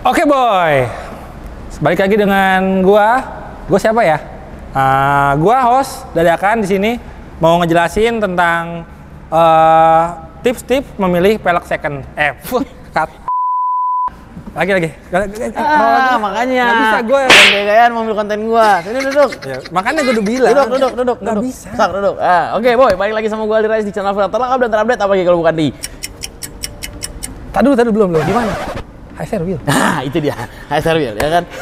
Oke boy, balik lagi dengan gua siapa ya? Gua host dadakan di sini mau ngejelasin tentang tips-tips memilih pelek second. Lagi. Makanya. Nggak bisa gue. Gaya-gayaan mau ambil konten gua. Sini duduk. Ya, makanya gue udah bilang. Duduk. Nggak bisa. Sak, duduk. Oke, boy, balik lagi sama gua Ali Rais di channel Filter Lengkap dan terupdate apa lagi kalau bukan di. Tadi belum. Di mana? Hai Serwil. Nah, itu dia. Hai Serwil, ya kan?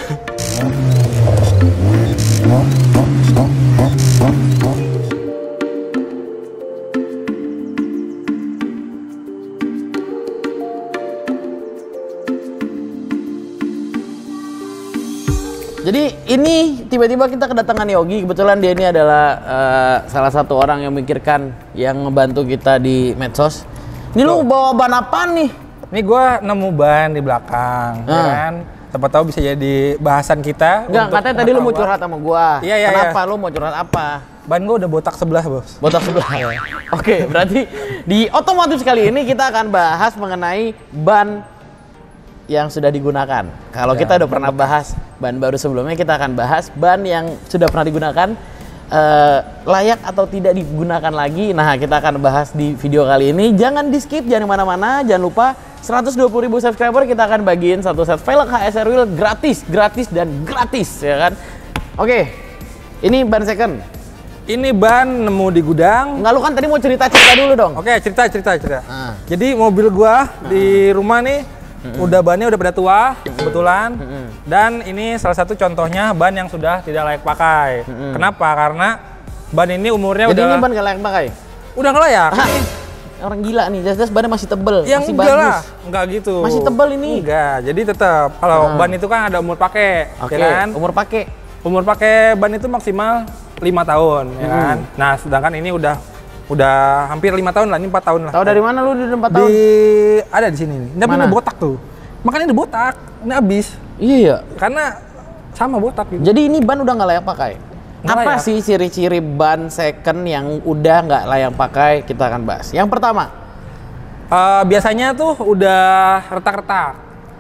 Jadi ini tiba-tiba kita kedatangan Yogi. Kebetulan dia ini adalah salah satu orang yang memikirkan, yang ngebantu kita di medsos. Ini lu bawa ban apa nih? Ini gue nemu ban di belakang, ya kan? Siapa tahu bisa jadi bahasan kita. Enggak, katanya tadi lu mau curhat sama gua. Iya. Kenapa lu mau curhat apa? Ban gue udah botak sebelah, bos. Botak sebelah. Oke, berarti di otomotif kali ini kita akan bahas mengenai ban yang sudah digunakan. Kalau kita udah pernah bahas ban baru sebelumnya, kita akan bahas ban yang sudah pernah digunakan, layak atau tidak digunakan lagi. Nah, kita akan bahas di video kali ini. Jangan di skip, jangan kemana-mana. Jangan lupa 120.000 subscriber kita akan bagiin satu set velg HSR Wheel gratis ya kan. Oke, ini ban second. Ini ban nemu di gudang. Enggak, lu kan tadi mau cerita dulu dong. Oke, cerita. Jadi mobil gua di rumah nih bannya udah pada tua kebetulan. Dan ini salah satu contohnya ban yang sudah tidak layak pakai. Kenapa? Karena ban ini umurnya Jadi udah. ini ban gak layak pakai? Udah nggak layak. Orang gila nih, jelas-jelas bannya masih tebel, Ya masih enggak bagus. lah, enggak gitu. Masih tebel ini. Enggak, jadi tetap kalau ban itu kan ada umur pakai, Oke, ya kan? umur pakai. Ban itu maksimal 5 tahun, ya kan? Nah, sedangkan ini udah hampir 5 tahun lah, ini 4 tahun lah. Tahu dari mana lu di 4 tahun? Ada di sini nih. Ini Mana? botak tuh. Makanya ini botak, ini habis. Iya ya. Karena sama botak gitu. Jadi ini ban udah nggak layak pakai. Nggak Apa layak. sih ciri-ciri ban second yang udah nggak layak pakai? Kita akan bahas. Yang pertama, Biasanya tuh udah retak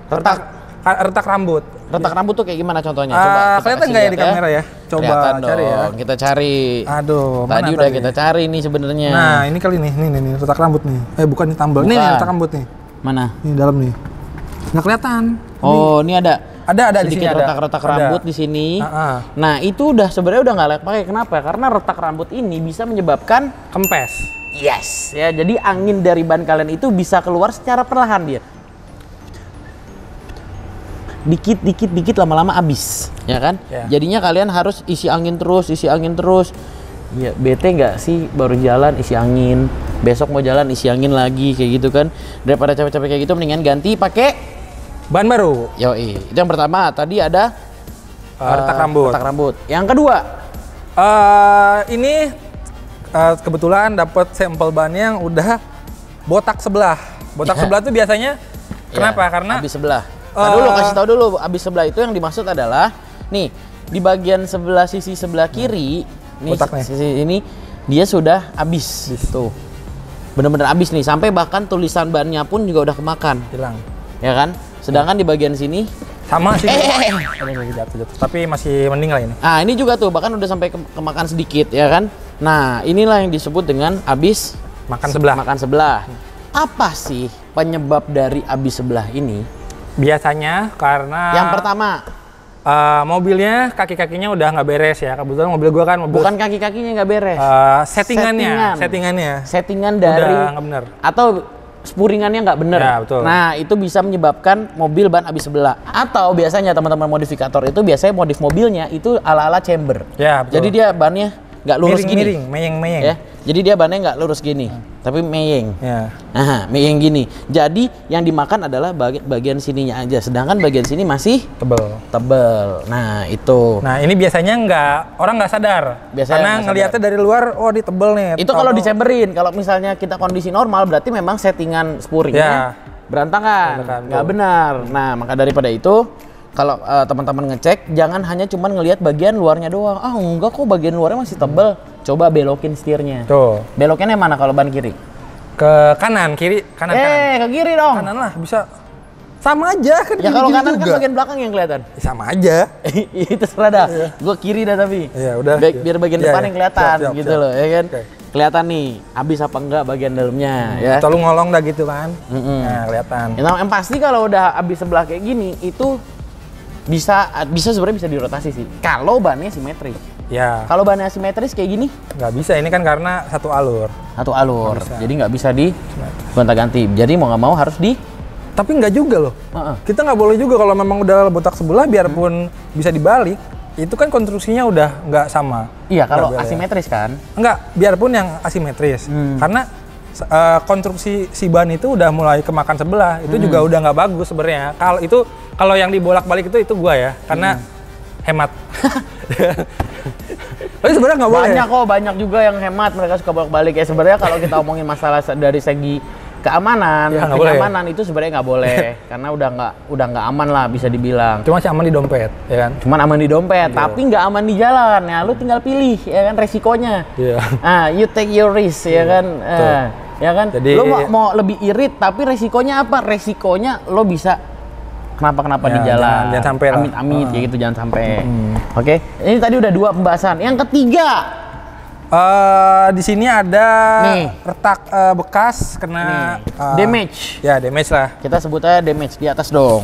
rambut. retak rambut tuh kayak gimana contohnya? Kelihatan nggak ya di kamera ya? Coba Kelihatan cari dong. ya. Kita cari. Aduh, Tadi mana udah kita cari nih sebenarnya. Nah, ini kali nih retak rambut nih. Bukan ini tambal. Nih retak rambut nih. Mana? Ini dalam nih. Nggak kelihatan. Oh, ini ada. Ada di sini Sedikit ada. retak-retak rambut di sini. Ah. Nah, itu sebenarnya udah nggak layak pakai. Kenapa? Karena retak rambut ini bisa menyebabkan Kempes. yes, ya. Jadi angin dari ban kalian itu bisa keluar secara perlahan dia. Dikit lama-lama habis, ya kan? Ya. Jadinya kalian harus isi angin terus. Ya, bete nggak sih baru jalan isi angin, besok mau jalan isi angin lagi kayak gitu kan? Daripada capek-capek kayak gitu, mendingan ganti pakai Ban baru. yoi. Itu yang pertama. Tadi ada Retak rambut. retak rambut. Yang kedua, Ini kebetulan dapat sampel ban yang udah botak sebelah. Botak sebelah tuh biasanya kenapa? Karena habis sebelah. Dulu kasih tahu dulu, habis sebelah itu yang dimaksud adalah nih di bagian sisi sebelah kiri nih, Botak nih. sisi ini dia sudah habis tuh. Bener-bener habis nih, sampai bahkan tulisan bannya pun juga udah kemakan. hilang. Ya kan? Sedangkan di bagian sini Sama sih. Aduh, jatuh. Tapi masih mending lah ini. nah ini juga tuh bahkan udah sampai kemakan sedikit, ya kan? Nah, inilah yang disebut dengan habis Makan sebelah. makan sebelah. Apa sih penyebab dari habis sebelah ini? Biasanya karena Yang pertama, mobilnya kaki-kakinya udah nggak beres ya. Kebetulan mobil gua kan mobil bukan kaki-kakinya nggak beres. Settingan dari udah nggak bener. atau spuringannya nggak bener. Ya, betul. Nah, itu bisa menyebabkan mobil ban habis sebelah. Atau biasanya teman-teman modifikator itu biasanya modif mobilnya itu ala-ala chamber. Ya, betul. Jadi dia bannya nggak lurus gini. Meyeng. Ya. Jadi dia bannya nggak lurus gini, tapi meyeng. Ya. Nah, meyeng gini. Jadi yang dimakan adalah bagian sininya aja, sedangkan bagian sini masih tebel. Nah, itu. Nah, ini biasanya orang nggak sadar. Biasanya Karena nggak ngelihatnya dari luar, oh dia tebel nih. Itu kalau dicemberin. Kalau misalnya kita kondisi normal, berarti memang settingan Ya. spuringnya berantakan, nggak benar. Nah, maka daripada itu, kalau teman-teman ngecek, jangan hanya cuman ngelihat bagian luarnya doang. Ah, enggak kok, bagian luarnya masih tebel. Coba belokin setirnya. Tuh. Belokinnya mana kalau ban kiri? Ke kanan, kiri, kanan. Ke kiri dong. Kanan lah, bisa. Sama aja kan. Ya kalau kanan juga. kan bagian belakang yang kelihatan. Sama aja. Itu terserah dah. Gua kiri dah tapi. Iya, udah. Biar bagian depan yang kelihatan gitu siap. loh, ya kan. Okay. Kelihatan nih, habis apa enggak bagian dalamnya ya. Selalu ngolong dah gitu kan. Nah, kelihatan. Yang pasti kalau udah habis sebelah kayak gini itu bisa sebenarnya bisa dirotasi sih. Kalau bannya simetris. Ya. Kalau bannya asimetris kayak gini Nggak bisa, ini kan karena satu alur. jadi nggak bisa di gonta-ganti. Jadi mau nggak mau harus di. Tapi nggak juga loh. Kita nggak boleh juga kalau memang udah botak sebelah, biarpun bisa dibalik, itu kan konstruksinya udah nggak sama. Iya, kalau asimetris kan. Enggak, biarpun yang asimetris. Karena konstruksi si ban itu udah mulai kemakan sebelah, itu juga udah nggak bagus sebenarnya. Kalau yang dibolak-balik itu gua ya, karena hemat. Tapi sebenarnya nggak boleh. Banyak juga yang hemat, mereka suka bolak-balik ya. Sebenarnya kalau kita omongin masalah dari segi keamanan, ya, kenyamanan itu sebenarnya nggak boleh karena udah nggak aman lah bisa dibilang. Cuma sih aman di dompet, ya kan? Cuman aman di dompet, tapi nggak aman di jalan. Ya lu tinggal pilih ya kan resikonya. Iya. You take your risk ya kan. Ya kan. Jadi, lo mau lebih irit, tapi resikonya apa? Resikonya lo bisa kenapa di jalan. Jangan sampai lah. Amit-amit kayak gitu, jangan sampai. Oke. Ini tadi udah 2 pembahasan. Yang ketiga. Di sini ada retak bekas kena damage. Ya, damage lah. Kita sebutnya damage di atas dong.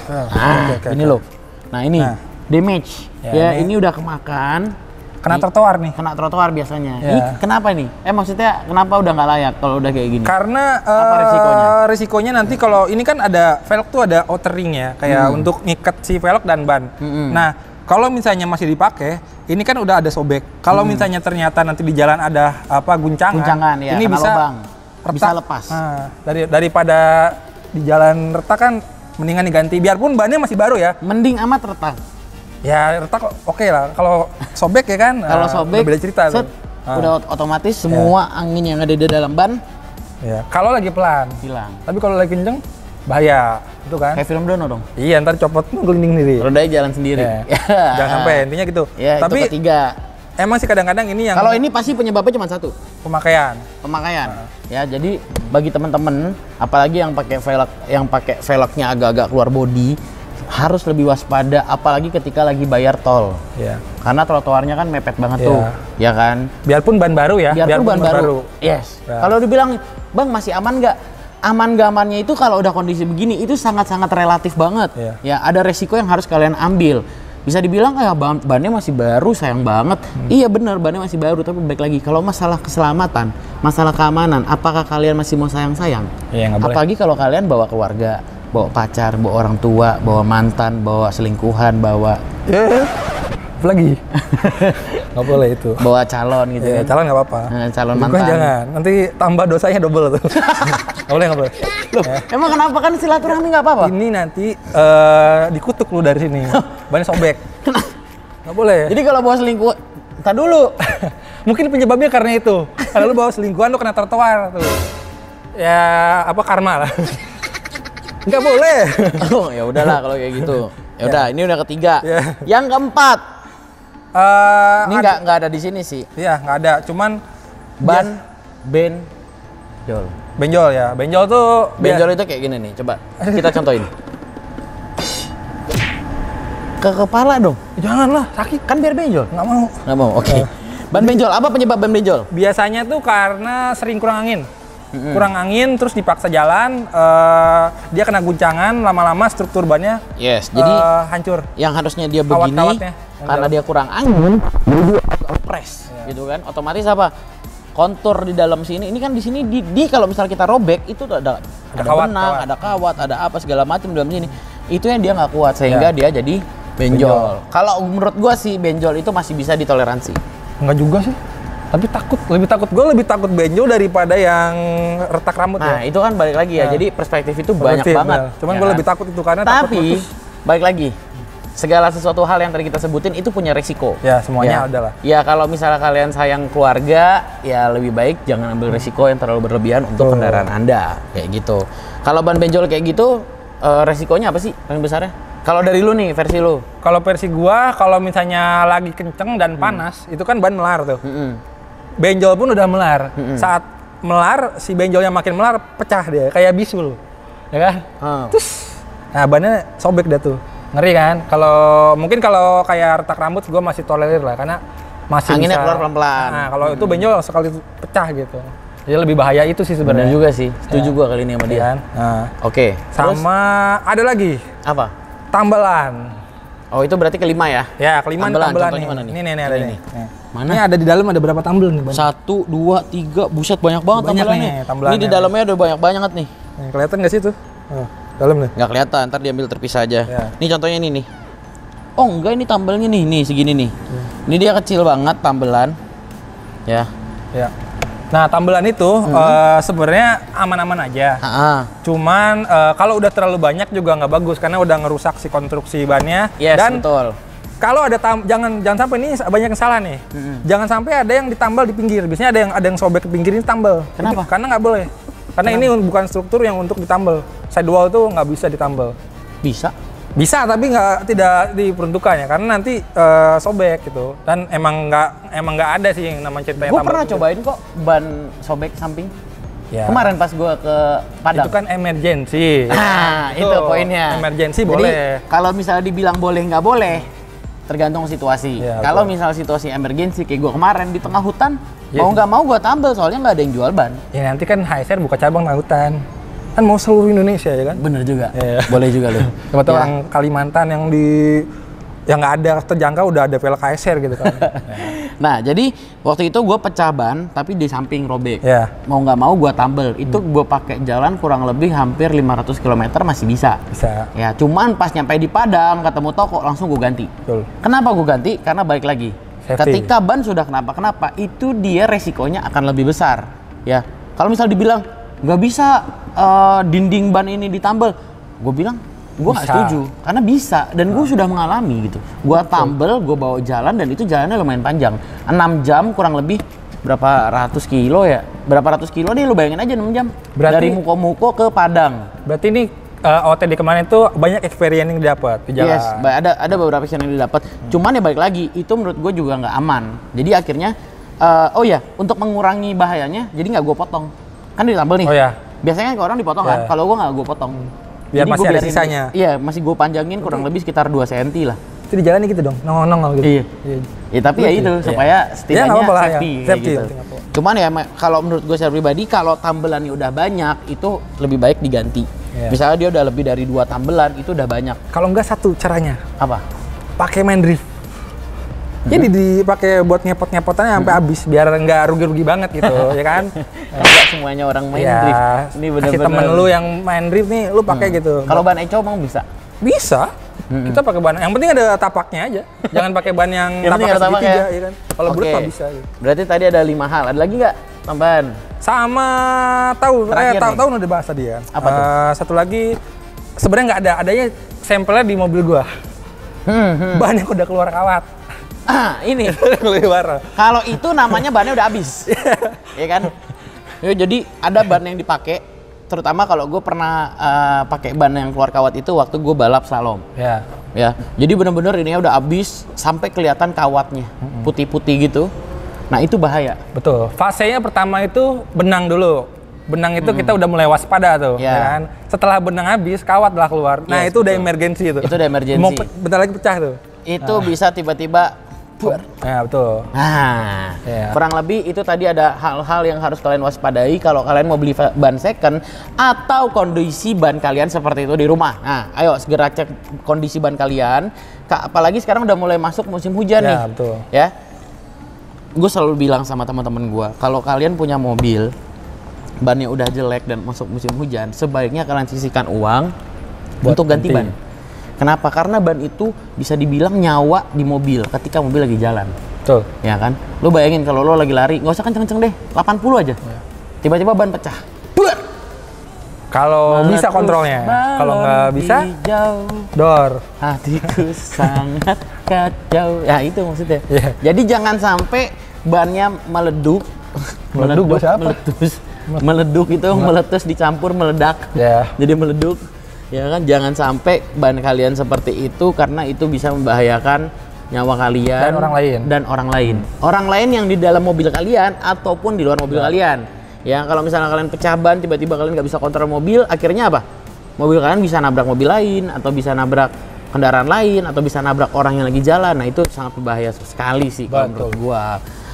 Ini loh. Nah, ini damage. Ya, ini udah kemakan. Kena trotoar nih. Kena trotoar biasanya. Ya. Ini kenapa nih? Maksudnya kenapa udah nggak layak kalau udah kayak gini? Karena apa resikonya nanti kalau ini kan ada velg tuh ada outer ring ya, kayak untuk ngikat si velg dan ban. Nah, kalau misalnya masih dipakai, ini kan udah ada sobek. Kalau misalnya ternyata nanti di jalan ada guncangan ya, ini bisa lubang. Retak. Bisa lepas. Nah, daripada di jalan retak kan mendingan diganti. Biarpun bannya masih baru ya. Mending amat retak. Ya retak oke lah. Kalau sobek ya kan. Kalau sobek beda cerita tuh. Udah otomatis semua angin yang ada di dalam ban. Ya. Kalau lagi pelan hilang. Tapi kalau lagi kenceng bahaya itu kan. Kayak film Dono dong. Iya, ntar copot gelinding sendiri. Rodanya jalan sendiri. Jangan sampai, intinya gitu. Ya, tapi itu ketiga. Emang sih kadang-kadang ini yang. Kalau ini pasti penyebabnya cuma satu. Pemakaian. Ya, jadi bagi teman-teman, apalagi yang pakai velgnya agak-agak keluar bodi, harus lebih waspada, apalagi ketika lagi bayar tol. Iya. Karena trotoarnya kan mepet banget tuh, ya kan. Biarpun ban baru ya. Biarpun ban baru. Yes. Ya. Kalau dibilang, Bang masih aman nggak? Aman gak amannya itu kalau udah kondisi begini itu sangat-sangat relatif banget. Ya, ada resiko yang harus kalian ambil. Bisa dibilang bannya masih baru, sayang banget. Iya benar, bannya masih baru, tapi baik lagi kalau masalah keselamatan, masalah keamanan, apakah kalian masih mau sayang-sayang? Iya, nggak boleh. Apalagi kalau kalian bawa keluarga, bawa pacar, bawa orang tua, bawa mantan, bawa selingkuhan, bawa lagi. Nggak boleh itu. Bawa calon gitu ya, kan. Calon nggak apa-apa. Calon mantan. Jangan, nanti tambah dosanya double tuh. Nggak boleh. Loh, emang kenapa? Kan silaturahmi nggak apa-apa? Ini nanti dikutuk lu dari sini. Bannya sobek. Nggak boleh. Jadi kalau bawa selingkuh, entar dulu. Mungkin penyebabnya karena itu. Kalau lu bawa selingkuhan lu kena trotoar tuh. Ya apa karma lah. Nggak boleh. Oh ya udahlah kalau kayak gitu. Ya udah, ini udah ketiga. Yang keempat. Ini nggak ada di sini sih. Iya, nggak ada. Cuman ban benjol. Benjol ya. Benjol tuh benjol itu kayak gini nih. Coba kita contohin. Ke kepala dong. Janganlah, sakit. Kan biar benjol. Nggak mau. Oke. Ban benjol. Apa penyebab ban benjol? Biasanya tuh karena sering kurang angin. Kurang angin terus dipaksa jalan, dia kena guncangan, lama-lama struktur bannya jadi hancur. Yang harusnya dia begini karena dia kurang angin, jadi press gitu kan. Otomatis apa? Kontur di dalam sini, ini kan di sini di kalau misal kita robek itu tuh ada benang, ada kawat, ada apa segala macam di dalam sini. Itu yang dia nggak kuat sehingga dia jadi benjol. Kalau menurut gua sih benjol itu masih bisa ditoleransi. Enggak juga sih. Tapi gue lebih takut benjol daripada yang retak rambut. Nah, itu kan balik lagi ya. Jadi perspektif itu banyak banget. Cuman gue lebih takut itu karena tapi balik lagi. Segala sesuatu hal yang tadi kita sebutin itu punya resiko. Ya, semuanya adalah. Ya, kalau misalnya kalian sayang keluarga, ya lebih baik jangan ambil resiko yang terlalu berlebihan untuk kendaraan Anda. Kayak gitu. Kalau ban benjol kayak gitu, resikonya apa sih paling besarnya? Kalau dari lu nih, versi lu. Kalau versi gua, kalau misalnya lagi kenceng dan panas, itu kan ban melar tuh. Benjol pun udah melar. Saat melar, si benjolnya makin melar, pecah dia kayak bisul, ya kan? Terus Nah, bannya sobek dah tuh. Ngeri kan? Mungkin kalau kayak retak rambut gue masih tolerir lah karena masih anginnya bisa keluar pelan-pelan. Nah, kalau itu benjol sekali pecah gitu. Jadi lebih bahaya itu sih sebenarnya. Bener juga sih. Setuju gua kali ini sama dia. Kan? Nah. Oke. Sama ada lagi. Apa? Tambelan. Oh, itu berarti kelima ya? Ya, kelima tambelan. tambelan Contohnya mana nih? Ini ada ini. nih. Mana? Ini ada di dalam ada berapa tambel nih, Bang? 1, 2, 3, buset banyak banget Banyak tambelannya. nih, tambelannya. Ini di dalamnya udah banyak banget nih. Kelihatan nggak sih tuh? Dalam nih. Nggak kelihatan, ntar diambil terpisah aja. Ya. Ini contohnya ini nih. Oh enggak, ini tambelnya nih segini nih. Ini dia kecil banget tambelan. Ya. Ya. Nah, tambelan itu sebenarnya aman-aman aja. Cuman kalau udah terlalu banyak juga nggak bagus karena udah ngerusak si konstruksi bannya. Yes, dan betul. Kalau ada jangan sampai ini banyak yang salah nih. Jangan sampai ada yang ditambal di pinggir. Biasanya ada yang sobek ke pinggir ini tambal. Kenapa? Karena nggak boleh. Karena ini bukan struktur yang untuk ditambal. Sidewall tuh nggak bisa ditambal. Bisa tapi tidak diperuntukannya karena nanti sobek gitu. Dan emang nggak ada sih yang namanya ceritanya Gue tambal. pernah cobain kok ban sobek samping. Ya. Kemarin pas gue ke Padang. Itu kan emergency. Itu poinnya. Emergency Jadi, boleh. kalau misalnya dibilang boleh nggak boleh, tergantung situasi. Ya, kalau misalnya situasi emergency kayak gue kemarin di tengah hutan, Ya. mau nggak mau gue tambal soalnya nggak ada yang jual ban. Ya nanti kan HSR buka cabang di hutan. Kan mau seluruh Indonesia ya kan? Bener juga. Ya. Boleh juga loh. Coba tuh orang Kalimantan yang nggak ada terjangkau udah ada velg HSR gitu kan. Nah, jadi waktu itu gue pecah ban tapi di samping robek. Ya. Mau nggak mau gue tambal. Itu gue pakai jalan kurang lebih hampir 500 km masih bisa. Bisa. Ya, cuman pas nyampe di Padang ketemu toko langsung gue ganti. Betul. Kenapa gue ganti? Karena balik lagi. Safety. Ketika ban sudah kenapa-kenapa, itu dia resikonya akan lebih besar. Ya, kalau misal dibilang nggak bisa dinding ban ini ditambal, gue bilang gue nggak Bisa. setuju. Karena bisa dan gue sudah mengalami gitu. Gue tambal, gue bawa jalan dan itu jalannya lumayan panjang. 6 jam kurang lebih berapa ratus kilo ya? Berapa ratus kilo nih lu bayangin aja 6 jam. Berarti- Dari Muko-Muko ke Padang. Berarti ini OTD kemarin itu banyak experience yang didapat di jalan. Yes, ada beberapa yang didapat. Cuman ya balik lagi, itu menurut gue juga nggak aman. Jadi akhirnya, oh ya, untuk mengurangi bahayanya, jadi nggak gue potong. Kan ditambal nih. Oh ya. Biasanya kan orang dipotong kan, kalau gue nggak gue potong. Biar Jadi masih gua ada biarin- sisanya. Iya, masih gue panjangin kurang lebih sekitar 2 cm lah. Itu di jalan gitu dong, nongol-nongol gitu. Iya. Ya tapi ya itu supaya setidaknya nggak apa-apa lah, safety, ya. kayak Safety, gitu. penting apa. Cuman ya kalau menurut gue secara pribadi kalau tambelannya udah banyak itu lebih baik diganti. Iya. Misalnya dia udah lebih dari 2 tambelan itu udah banyak. Kalau nggak satu caranya, Apa? pakai main drift. Jadi dipakai buat ngepot-ngepotannya sampai habis biar nggak rugi-rugi banget gitu, ya kan? Enggak semuanya orang main Ya, drift. Ini kasih bener-bener. temen lu yang main drift nih, lu pakai gitu. Kalau ban eco emang bisa. Bisa. Kita pakai ban. Yang penting ada tapaknya aja. Jangan pakai ban yang Yang penting tapaknya ada tapak segitiga, ya? ya kan? Kalau bulat Oke. mah bisa. Gitu. Berarti tadi ada 5 hal. Ada lagi nggak tambahan? Sama tahu, Terakhir nih. tahun udah bahas tadi ya. Apa tuh? Satu lagi sebenarnya nggak ada, adanya sampelnya di mobil gua. Ban yang udah keluar kawat. Ini. Keluar. Kalau itu namanya bannya udah habis. Iya kan? Ya, jadi ada ban yang dipakai. Terutama kalau gue pernah pakai ban yang keluar kawat itu waktu gue balap slalom. Ya. Ya, jadi bener-bener ini udah habis sampai kelihatan kawatnya putih-putih gitu. Nah itu bahaya. Betul. Fasenya pertama itu benang dulu. Benang itu kita udah mulai waspada tuh, Ya. ya kan? Setelah benang habis, kawat lah keluar. Nah, Yes, itu udah betul. emergency itu. Itu udah emergency. Mau bentar lagi pecah tuh. Itu bisa tiba-tiba buar. Ya, betul. Nah, Ya. kurang lebih itu tadi ada hal-hal yang harus kalian waspadai kalau kalian mau beli ban second atau kondisi ban kalian seperti itu di rumah. Nah, ayo segera cek kondisi ban kalian. Apalagi sekarang udah mulai masuk musim hujan Ya, nih. betul. Ya. Gue selalu bilang sama teman-teman gue, kalau kalian punya mobil bannya udah jelek dan masuk musim hujan, sebaiknya kalian sisihkan uang Buat untuk ganti ganti. ban. Kenapa? Karena ban itu bisa dibilang nyawa di mobil ketika mobil lagi jalan. Betul. Ya kan? Lo bayangin kalau lo lagi lari, nggak usah kenceng-kenceng deh, 80 aja. Tiba-tiba ban pecah. Buar! Kalau bisa kontrolnya. Kalau nggak bisa, jauh, door. hatiku sangat kacau. Ya itu maksudnya. Iya. Jadi jangan sampai bannya meleduk. Meleduk bahasa apa? Meleduk itu meletus dicampur meledak. Ya. Jadi meleduk. Ya kan, jangan sampai ban kalian seperti itu karena itu bisa membahayakan nyawa kalian Dan orang lain. orang lain. Orang lain yang di dalam mobil kalian ataupun di luar mobil kalian. Ya, kalau misalnya kalian pecah ban, tiba-tiba kalian nggak bisa kontrol mobil, akhirnya apa? mobil kalian bisa nabrak mobil lain, atau bisa nabrak kendaraan lain, atau bisa nabrak orang yang lagi jalan. Nah itu sangat berbahaya sekali sih kalau menurut gua.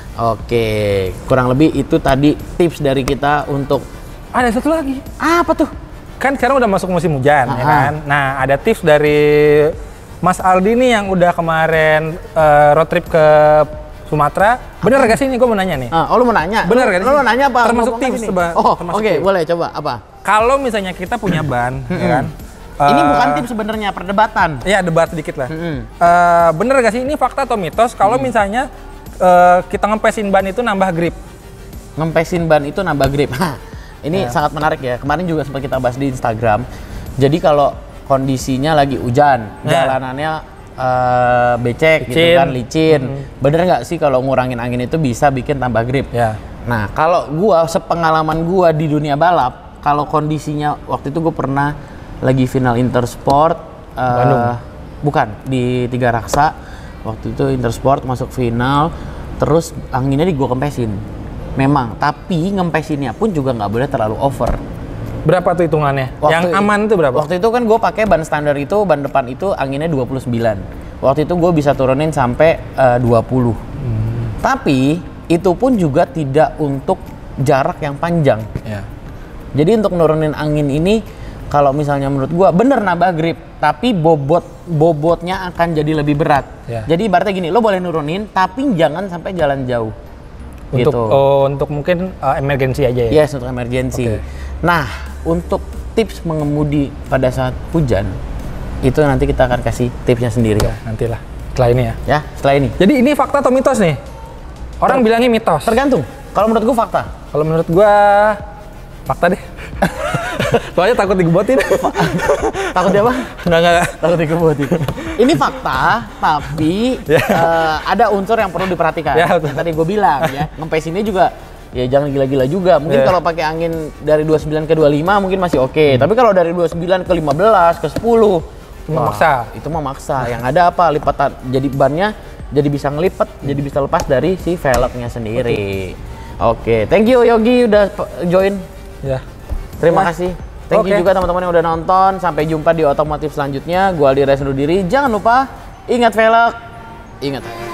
Oke, kurang lebih itu tadi tips dari kita untuk. Ada satu lagi. Apa tuh? Kan sekarang udah masuk musim hujan, ya kan? Nah, ada tips dari Mas Aldi nih yang udah kemarin road trip ke Sumatera. Bener gak sih ini? Gue mau nanya nih. Oh, lu mau nanya? Bener gak sih? Lu mau nanya apa? Termasuk tips. Oh, oke, boleh coba apa? Kalau misalnya kita punya ban, ya kan? Ini bukan tips sebenarnya, perdebatan. Iya, debat sedikit lah. Bener gak sih ini fakta atau mitos? Kalau misalnya kita ngempesin ban itu nambah grip. Ngempesin ban itu nambah grip. Ini sangat menarik ya. Kemarin juga sempat kita bahas di Instagram. Jadi kalau kondisinya lagi hujan, jalanannya becek gitu kan, licin. Bener nggak sih kalau ngurangin angin itu bisa bikin tambah grip? Ya. Nah, kalau gua sepengalaman gua di dunia balap, kalau kondisinya waktu itu gua pernah lagi final Intersport Bandung. Bukan, di Tiga Raksa. Waktu itu Intersport masuk final, terus anginnya gua kempesin. Memang, tapi ngempesinnya pun juga nggak boleh terlalu over. Berapa tuh hitungannya? Yang aman itu berapa? Waktu itu kan gue pakai ban standar itu, ban depan itu anginnya 29. Waktu itu gue bisa turunin sampai 20. Tapi itu pun juga tidak untuk jarak yang panjang. Ya. Jadi untuk nurunin angin ini, kalau misalnya menurut gue bener nambah grip, tapi bobotnya akan jadi lebih berat. Ya. Jadi ibaratnya gini, lo boleh nurunin, tapi jangan sampai jalan jauh. Untuk gitu. Untuk mungkin emergency aja ya? Yes, untuk emergency. Okay. Nah, untuk tips mengemudi pada saat hujan, itu nanti kita akan kasih tipsnya sendiri. Ya, nantilah. Setelah ini ya? Ya, setelah ini. Jadi ini fakta atau mitos nih? Orang bilangnya mitos. Tergantung. Kalau menurut gua fakta. Kalau menurut gua fakta deh. Soalnya takut digebutin. Takut dia apa? Enggak. Takut digebutin. Ini fakta, tapi ada unsur yang perlu diperhatikan. Ya, yang tadi gue bilang ya, ngempesinnya juga ya jangan gila-gila juga. Mungkin kalau pakai angin dari 29 ke 25 mungkin masih oke. Tapi kalau dari 29 ke 15 ke 10 memaksa. Itu memaksa. Yang ada apa? Lipatan. Jadi bannya jadi bisa ngelipet, jadi bisa lepas dari si velgnya sendiri. Oke, thank you Yogi udah join. Ya. Terima kasih. Thank you juga teman-teman yang udah nonton. Sampai jumpa di otomotif selanjutnya. Gua Aldi Rais undur diri. Jangan lupa ingat velg, ingat